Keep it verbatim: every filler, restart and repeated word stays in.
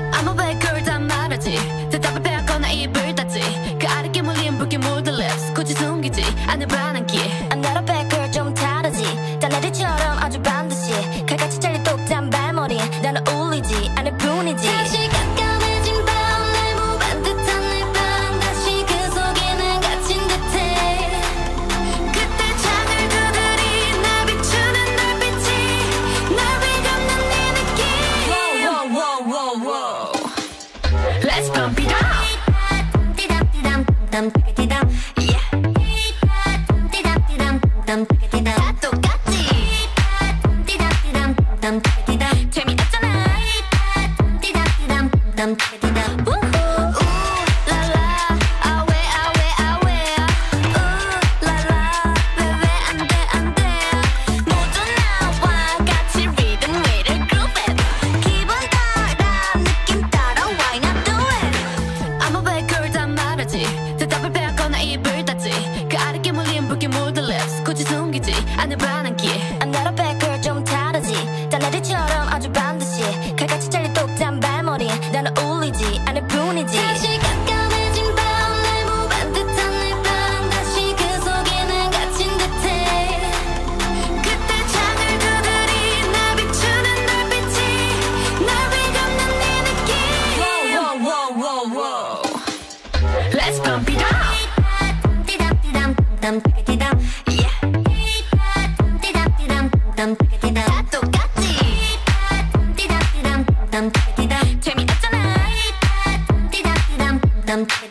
아무 왜그걸 다 말하지 대답을 빼앗거나 입을 닫지 그 아랫게 물린 붉게 물든 lips 굳이 숨기지 않을 반항기 I'm not a bad girl 좀 다르지 딸내리처럼 아주 반드시 칼같이 잘린 똑단 발머리 나는 울리지 않을 뿐이지 다시 깜깜해진 밤 날 무반 듯한 내 방 다시 그 속에는 갇힌 듯해 그때 창을 두드리 날 비추는 눈빛이 날 비감는 네 느낌 Whoa whoa whoa whoa Let's pump it up 땀 띠담 yeah 띠담 띠담 땀 띠담 다 똑같지 띠담 띠담 땀 띠담 재미없잖아 띠담 띠담 땀 띠담 우라라 아왜 아왜 아왜 우라라 왜왜 안돼 안돼 모두 나와 같이 리듬 위를 groove it 기분 따라 느낌 따라 why not do it 아무 왜 그걸 다 말하지 대답을 빼앗거나 입을 닫지 그 아랫게 물린 붉게 물든 lips 굳이 숨기지 않을 반항기 I'm not a bad girl 좀 다르지 딸내리처럼 아주 반드시 칼같이 잘린 똑단 발머리 나는 울리지 않을 뿐이지 다시 깜깜해진 밤 날 무반 듯한 내 방 다시 그 속에는 갇힌 듯해 그때 창을 두드리 날 비추는 눈빛이 날 비감는 네 느낌 Whoa whoa whoa whoa Let's pump it up 띠담 띠담 땀 띠담 yeah 띠담 띠담 땀 띠담 다 똑같지 띠담 띠담 땀 띠담 재미없잖아 띠담 띠담 땀